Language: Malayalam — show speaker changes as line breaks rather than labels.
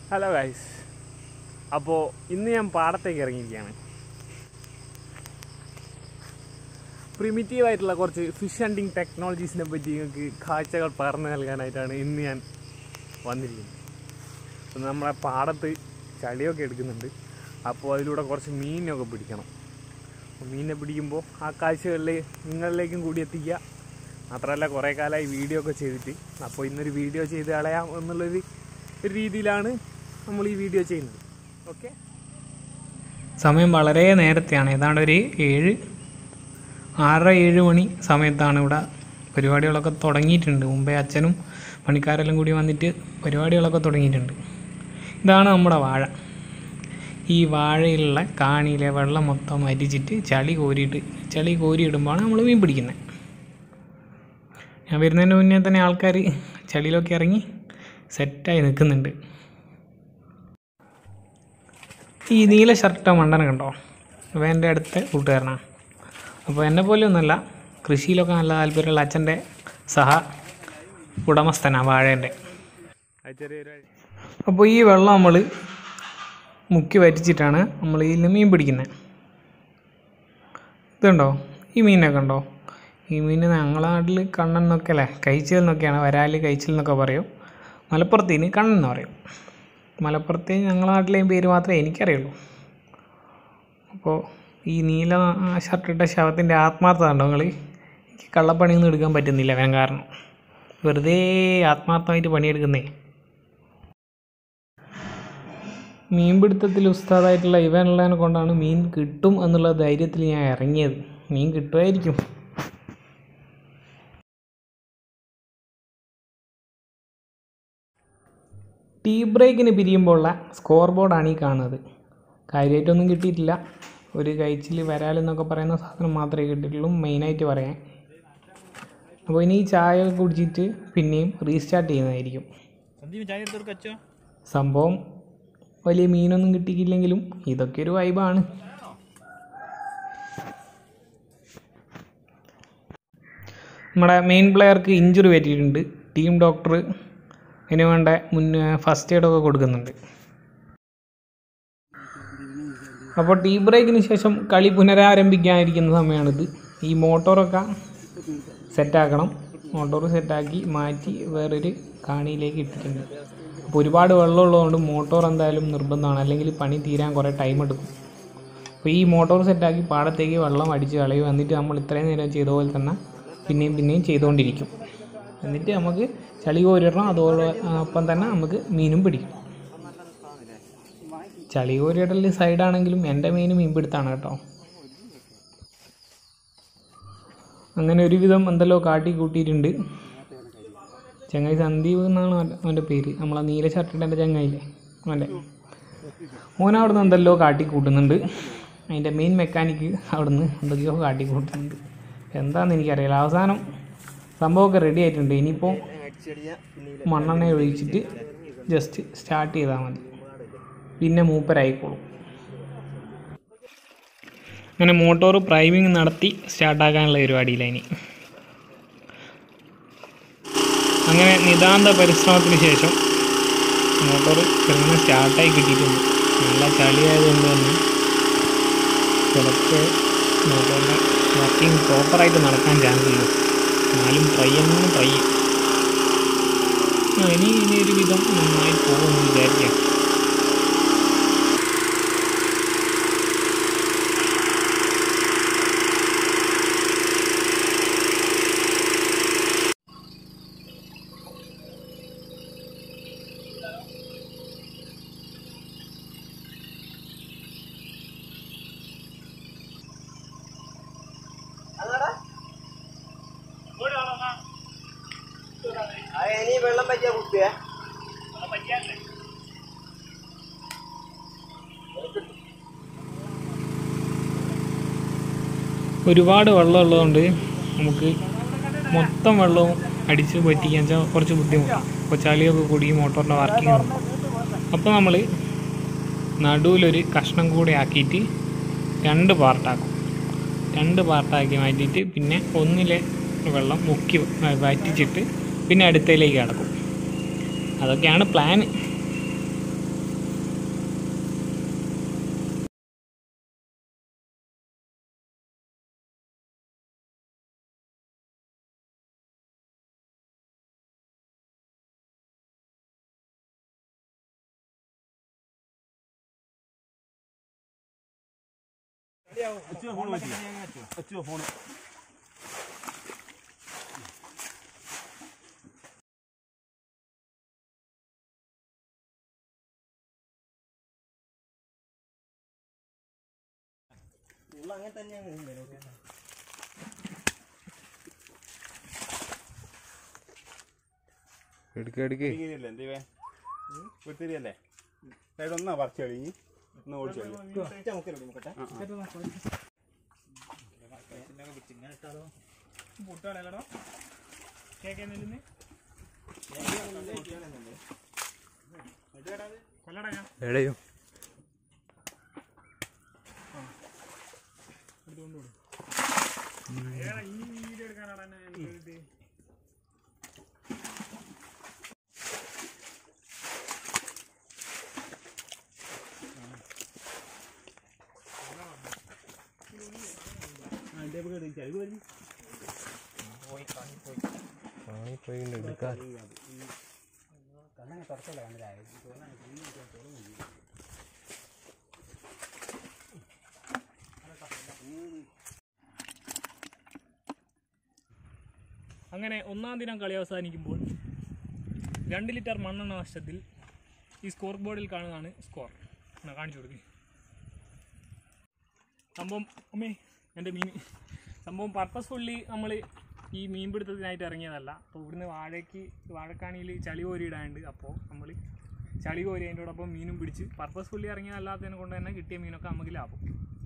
ഹലോ ഗൈസ്, അപ്പോൾ ഇന്ന് ഞാൻ പാടത്തേക്ക് ഇറങ്ങിയിരിക്കുകയാണ്. പ്രിമിറ്റീവായിട്ടുള്ള കുറച്ച് ഫിഷ് ഹണ്ടിങ് ടെക്നോളജീസിനെ പറ്റി നിങ്ങൾക്ക് കാഴ്ചകൾ പറഞ്ഞു നൽകാനായിട്ടാണ് ഇന്ന് ഞാൻ വന്നിരിക്കുന്നത്. അപ്പോൾ നമ്മളെ പാടത്ത് ചളിയൊക്കെ എടുക്കുന്നുണ്ട്. അപ്പോൾ അതിലൂടെ കുറച്ച് മീനൊക്കെ പിടിക്കണം. മീനിനെ പിടിക്കുമ്പോൾ ആ കാഴ്ചകളിൽ നിങ്ങളിലേക്കും കൂടി എത്തിക്കുക. മാത്രമല്ല കുറേ കാലമായി വീഡിയോ ഒക്കെ ചെയ്തിട്ട്, അപ്പോൾ ഇന്നൊരു വീഡിയോ ചെയ്ത് കളയാം എന്നുള്ളൊരു രീതിയിലാണ് നമ്മൾ ഈ വീഡിയോ ചെയ്യുന്നത്. ഓക്കെ,
സമയം വളരെ നേരത്തെയാണ്. ഏതാണ്ട് ഒരു 6:30-7 മണി സമയത്താണ് ഇവിടെ പരിപാടികളൊക്കെ തുടങ്ങിയിട്ടുണ്ട്. മുമ്പേ അച്ഛനും പണിക്കാരെല്ലാം കൂടി വന്നിട്ട് പരിപാടികളൊക്കെ തുടങ്ങിയിട്ടുണ്ട്. ഇതാണ് നമ്മുടെ വാഴ. ഈ വാഴയിലുള്ള കാണിയിലെ വെള്ളം മൊത്തം അരിച്ചിട്ട് ചളി കോരിയിടുമ്പോഴാണ് നമ്മൾ മീൻ പിടിക്കുന്നത്. ഞാൻ വരുന്നതിന് മുന്നേ തന്നെ ആൾക്കാർ ചളിയിലൊക്കെ ഇറങ്ങി സെറ്റായി നിൽക്കുന്നുണ്ട്. ഈ നീല ഷർട്ട് മണ്ടനെ കണ്ടോ? അപ്പോൾ എൻ്റെ അടുത്ത കൂട്ടുകാരനാണ്. അപ്പോൾ എന്നെ പോലെയൊന്നുമല്ല, കൃഷിയിലൊക്കെ നല്ല താല്പര്യമുള്ള അച്ഛൻ്റെ ഉടമസ്ഥനാണ് വാഴേൻ്റെ. അപ്പോൾ ഈ വെള്ളം നമ്മൾ മുക്കി വറ്റിച്ചിട്ടാണ് നമ്മൾ ഇതിൽ മീൻ പിടിക്കുന്നത്. ഇതുണ്ടോ? ഈ മീനൊക്കെ ഉണ്ടോ? ഈ മീൻ ഞങ്ങളുടെ നാട്ടിൽ കണ്ണൻ എന്നൊക്കെ അല്ലേ, കഴിച്ചൽ എന്നൊക്കെയാണ്, വരാൽ കഴിച്ചൽ എന്നൊക്കെ പറയും. മലപ്പുറത്തിന് കണ്ണൻ എന്ന് പറയും. മലപ്പുറത്തെ ഞങ്ങളുടെ നാട്ടിലെയും പേര് മാത്രമേ എനിക്കറിയുള്ളൂ. അപ്പോൾ ഈ നീല ഷർട്ടിട്ട ശവത്തിൻ്റെ ആത്മാർത്ഥത ഉണ്ടോ നിങ്ങൾ? എനിക്ക് കള്ളപ്പണിയൊന്നും എടുക്കാൻ പറ്റുന്നില്ല അവൻ കാരണം. വെറുതെ ആത്മാർത്ഥമായിട്ട് പണിയെടുക്കുന്നേ. മീൻപിടുത്തത്തിൽ ഉസ്താദായിട്ടുള്ള ഇവനുള്ളതിനെ കൊണ്ടാണ് മീൻ കിട്ടും എന്നുള്ള ധൈര്യത്തിൽ ഞാൻ ഇറങ്ങിയത്. മീൻ കിട്ടുമായിരിക്കും. ടീ ബ്രേക്കിന് പിരിയുമ്പോഴുള്ള സ്കോർ ബോർഡാണ് ഈ കാണുന്നത്. കാര്യമായിട്ടൊന്നും കിട്ടിയിട്ടില്ല. ഒരു കഴിച്ചിൽ വരാലെന്നൊക്കെ പറയുന്ന സാധനം മാത്രമേ കിട്ടിയിട്ടുള്ളൂ, മെയിനായിട്ട് പറയാൻ. അപ്പോൾ ഇനി ഈ ചായ കുടിച്ചിട്ട് പിന്നെയും റീസ്റ്റാർട്ട് ചെയ്യുന്നതായിരിക്കും. സംഭവം വലിയ മീനൊന്നും കിട്ടിയില്ലെങ്കിലും ഇതൊക്കെ ഒരു വൈബാണ്. നമ്മുടെ മെയിൻ പ്ലെയർക്ക് ഇഞ്ചുറി പറ്റിയിട്ടുണ്ട്. ടീം ഡോക്ടർ അതിന് വേണ്ട ഫസ്റ്റ് എയ്ഡൊക്കെ കൊടുക്കുന്നുണ്ട്. അപ്പോൾ ടീ ബ്രേക്കിന് ശേഷം കളി പുനരാരംഭിക്കാനിരിക്കുന്ന സമയമാണിത്. ഈ മോട്ടോറൊക്കെ സെറ്റാക്കണം. മോട്ടോർ സെറ്റാക്കി മാറ്റി വേറൊരു കാണിയിലേക്ക് ഇട്ടിട്ടുണ്ട്. അപ്പോൾ ഒരുപാട് വെള്ളമുള്ളതുകൊണ്ട് മോട്ടോർ എന്തായാലും നിർബന്ധമാണ്, അല്ലെങ്കിൽ പണി തീരാൻ കുറേ ടൈം എടുക്കും. അപ്പോൾ ഈ മോട്ടോർ സെറ്റാക്കി പാടത്തേക്ക് വെള്ളം അടിച്ച് കളയും. എന്നിട്ട് നമ്മൾ ഇത്രയും നേരം ചെയ്ത പോലെ തന്നെ പിന്നെയും ചെയ്തുകൊണ്ടിരിക്കും. എന്നിട്ട് നമുക്ക് ചളി കോരിയിടണം. അതോടൊപ്പം തന്നെ നമുക്ക് മീനും പിടിക്കും. ചളി കോരിയിടൽ സൈഡാണെങ്കിലും എൻ്റെ മെയിൻ മീൻ പിടുത്താണ് കേട്ടോ. അങ്ങനെ ഒരുവിധം എന്തെല്ലോ കാട്ടി കൂട്ടിയിട്ടുണ്ട്. ചങ്ങായി സന്ദീപ് എന്നാണ് അവൻ്റെ പേര്. നമ്മളെ നീല ഷർട്ടിൻ്റെ എൻ്റെ ചങ്ങായില്ലേ അവൻ്റെ ഓനവിടുന്ന് എന്തെല്ലോ കാട്ടി കൂട്ടുന്നുണ്ട്. അതിൻ്റെ മെയിൻ മെക്കാനിക്ക് അവിടുന്ന് എന്തൊക്കെയോ കാട്ടി കൂട്ടുന്നുണ്ട്. എന്താണെന്ന് എനിക്കറിയില്ല. അവസാനം സംഭവമൊക്കെ റെഡി ആയിട്ടുണ്ട്. ഇനിയിപ്പോൾ മണ്ണെണ്ണ ഒഴിച്ചിട്ട് ജസ്റ്റ് സ്റ്റാർട്ട് ചെയ്താൽ മതി, പിന്നെ മൂപ്പരായിക്കോളും. അങ്ങനെ മോട്ടോർ പ്രൈമിങ് നടത്തി സ്റ്റാർട്ടാക്കാനുള്ള പരിപാടിയില്ല ഇനി. അങ്ങനെ നിതാന്ത പരിശ്രമത്തിന് ശേഷം മോട്ടോർ ചെറുങ്ങനെ സ്റ്റാർട്ടായി കിട്ടിയിട്ടുണ്ട്. നല്ല ചളിയായതുകൊണ്ട് തന്നെ ചിലപ്പോൾ മോട്ടോറിൻ്റെ വർക്കിംഗ് പ്രോപ്പറായിട്ട് നടക്കാൻ ചാൻസ് ഇല്ല. എന്നാലും ട്രൈ ഇനി ഒരു വിധം നന്നായി പോകുമെന്ന് വിചാരിക്കാം.
വെള്ളം പറ്റിയാ കുട്ടിയെ
ഒരുപാട് വെള്ളം ഉള്ളതുകൊണ്ട് നമുക്ക് മൊത്തം വെള്ളവും അടിച്ച് പറ്റിക്കാൻ വെച്ചാൽ കുറച്ച് ബുദ്ധിമുട്ടാണ്. അപ്പോൾ ചളിയൊക്കെ കൂടി മോട്ടോറിൻ്റെ വർക്കിംഗ് ഉണ്ട്. അപ്പോൾ നമ്മൾ നടുവിലൊരു കഷ്ണം കൂടെ ആക്കിയിട്ട് 2 പാർട്ടാക്കും. 2 പാർട്ടാക്കി മാറ്റിയിട്ട് പിന്നെ ഒന്നിലെ വെള്ളം മുക്കി വറ്റിച്ചിട്ട് പിന്നെ അടുത്തയിലേക്ക് കിടക്കും. അതൊക്കെയാണ് പ്ലാൻ.
ഫോൺ
അങ്ങനെ തന്നെയാണ്
എടുക്കേ
എന്തേ തിരിയല്ലേ ഒന്നാ പറിച്ചു കഴിഞ്ഞ് ഒന്ന് ഓടിച്ചു
പൊട്ടാളോ കേൾക്കുന്നില്ലെന്ന് കൊല്ലടാ ഞാൻ
എടയോ
ഈ വീഡിയോ എടുക്കാനാണ് എന്നെ അങ്ങനെ ഒന്നാം ദിനം കളി അവസാനിക്കുമ്പോൾ 2 ലിറ്റർ മണ്ണെണ്ണ നഷ്ടത്തിൽ ഈ സ്കോർ ബോർഡിൽ കാണുന്നതാണ് സ്കോർ. കാണിച്ചു കൊടുക്കുക സംഭവം. അമ്മേ എൻ്റെ മീൻ സംഭവം പർപ്പസ്ഫുള്ളി നമ്മൾ ഈ മീൻ പിടുത്തത്തിനായിട്ട് ഇറങ്ങിയതല്ല. അപ്പോൾ ഇവിടുന്ന് വാഴക്കാണിയിൽ ചളി കോരിയിടാനുണ്ട്. അപ്പോൾ നമ്മൾ ചളി കോരി അതിൻ്റെ കൂടൊപ്പം മീനും പിടിച്ച് പർപ്പസ്ഫുള്ളി ഇറങ്ങിയതല്ലാത്തതിനെ കൊണ്ട് തന്നെ കിട്ടിയ മീനൊക്കെ നമുക്ക് ലാഭം.